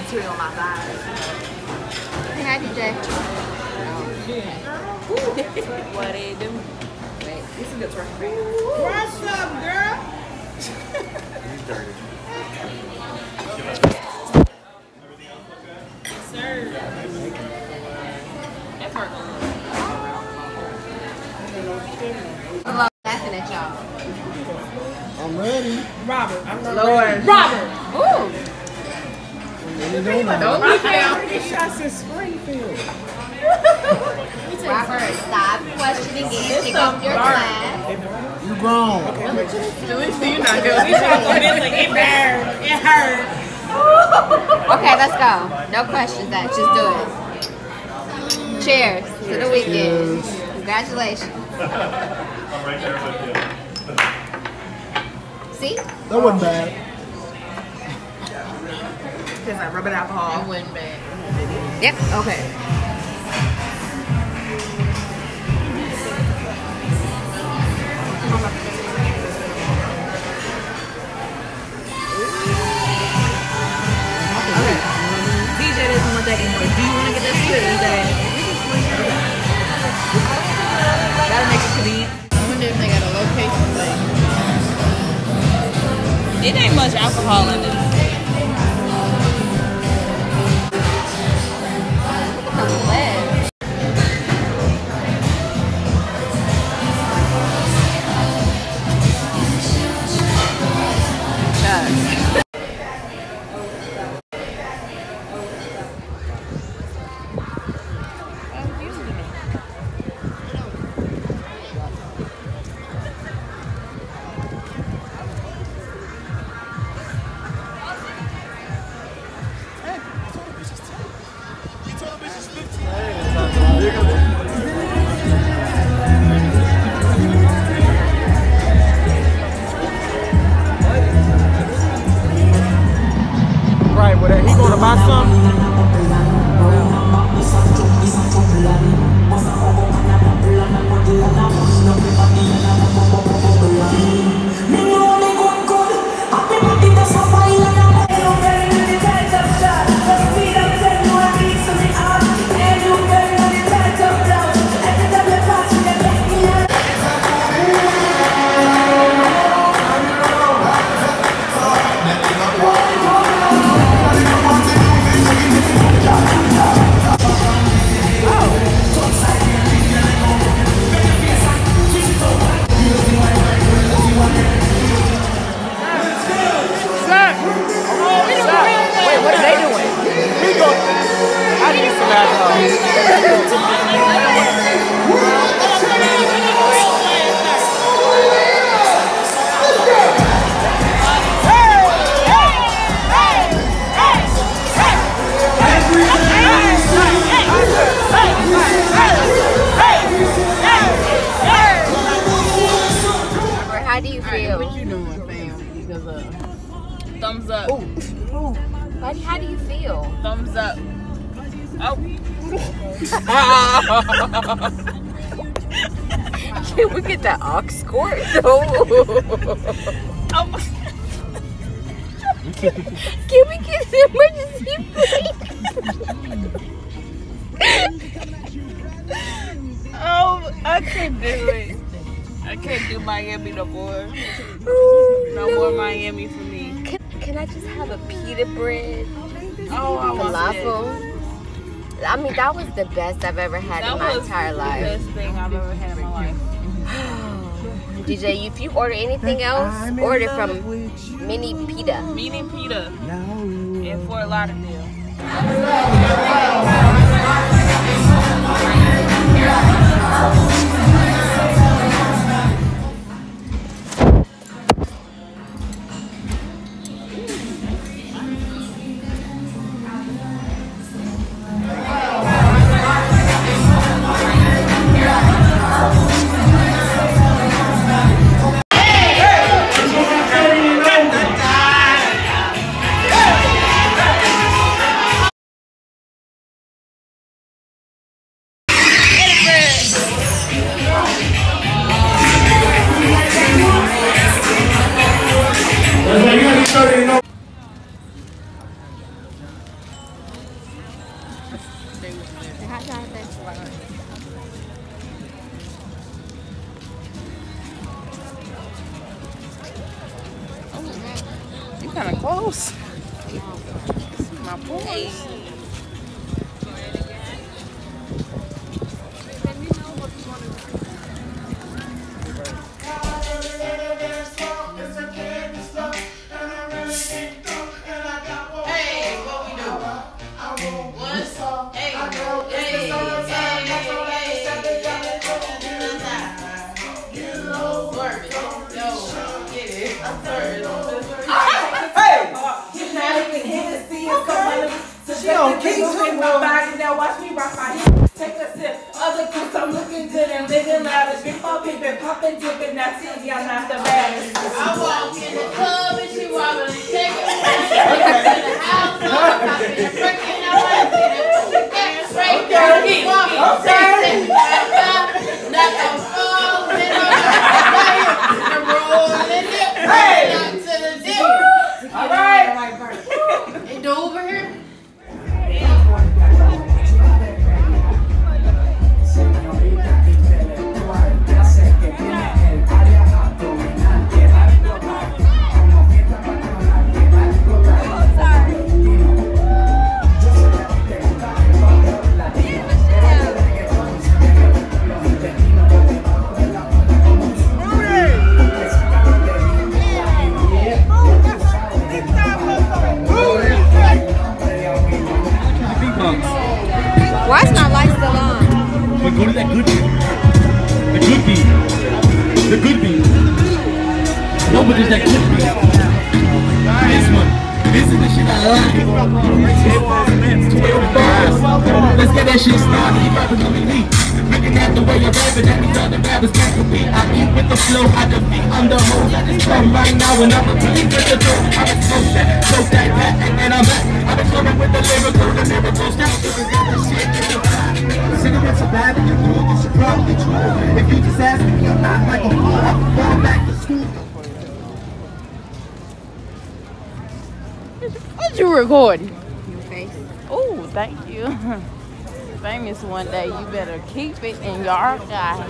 material on my thighs. Hey, hi, DJ. What they do? Wait. This is good right. What's up, girl? He's dirty. Sir. That's hard. I love laughing at y'all. I'm ready. Robert, I'm not Lord. ready. Robert. Ooh. Don't be down. Shots in Springfield. Robert, stop questioning it. Take off your glass. You grown. At least you're not good. We try to convince like it burned. It hurt. Okay, let's go. No questions, that. Just do it. Cheers to the weekend. Congratulations. I'm right there with you. See? That wasn't bad. Tastes like rubbing alcohol. It wasn't bad. Yep. Okay. DJ doesn't want that anymore. Do you want to get that sweet? Gotta make it convenient. I wonder if they got a location thing. It ain't much alcohol in this. Right, well, he going to buy something? How do you feel? What you doing, fam? Because Thumbs up. How do you feel? Thumbs up. Oh. Can we get that aux cord? Oh. Can we get the emergency brake? Oh, I can't do it. I can't do Miami no more. No more Miami for me. Can I just have a pita bread? Oh, I want Falafel? I mean, that was the best I've ever had in my entire life. That was the best thing I've ever had in my life. DJ, if you order anything else, order from Mini Pita. Mini pita in Fort Lauderdale. hot chocolate. You kind of close. My boys. She don't keep talking my body now. Watch me rock my hips. Take a sip. Other groups, I'm looking good and living lavish. Before pimping, popping, dipping. That's it. I'm not the baddest. I walk in the club and she wobbling, shaking her ass. In the house, I'm popping and freaking out like that. Straight there, keep walking. Knock on fall, then I'm rolling it. Down to the dip. All right. And do over here. Why is my light still on? But go to that good beat. The good beat. The good beat. No, but there's that good beat. This one. This is the shit I like. Let's get that shit started. You rapping on me. Looking at the way you're rapping, that means other rappers can't compete. I eat with the flow, I defeat. I'm the host at this club right now, and I'm a beat with the dope. I been smoke that, and then I'm back. I've been coming with the lyrical step. Cigarettes are bad, and you're cool, you should probably try. If you just ask me, I'm not like a fool. I'm going back to school. What you recording? Your face. Oh, thank you. Famous one day. You better keep it in your archive.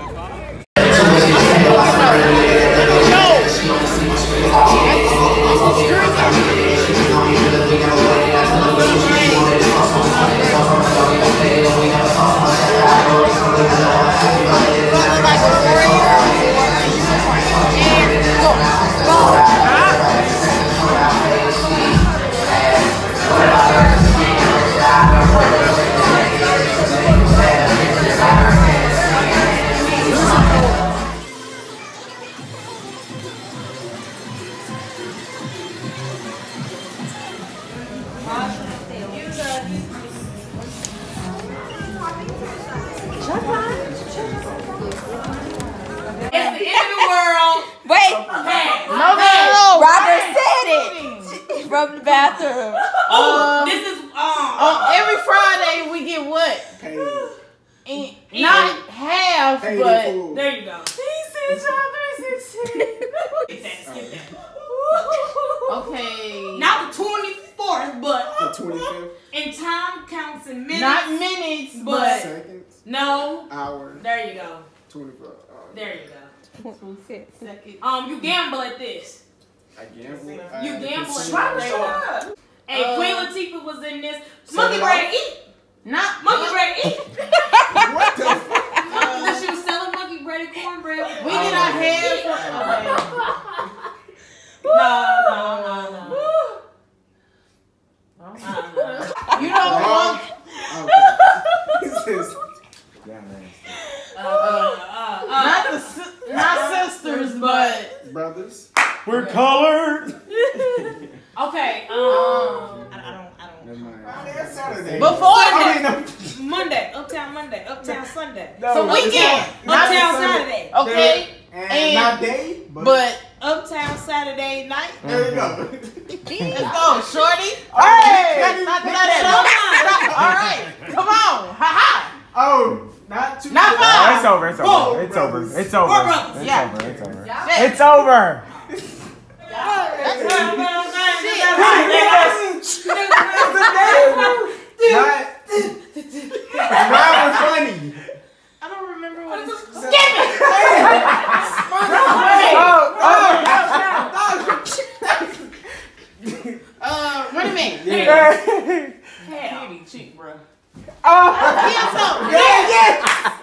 From the bathroom. This is every Friday we get what? Paid. Not half, Paid but in full. There you go. okay. Not the 24th, but The 25th. in time counts in minutes. Not minutes, but Seconds. No. Hours. There you go. 24 hours. There you go. second. You gamble at this. I gamble. You I gamble consume. at this. Hey, Queen Latifah was in this. Set Monkey it bread off. eat. Not Monkey bread eat. What the fuck? She was selling monkey bread and cornbread. we did not have. No. You know what? This is. Not sisters, but Brothers. We're colored. Okay. I Never mind. That's Saturday. before I that. mean, Monday, Uptown Monday, Uptown Sunday, So weekend. Uptown Saturday, Okay. and not day, But Uptown Saturday night. there you go. let's go, shorty. Hey! Not that. All right. Come on. Ha ha. Oh, not too. Not much. five. It's over. It's over. It's over. It's over. Four brothers. It's Yeah. over. It's over. Shit. It's over. Not song. Yeah.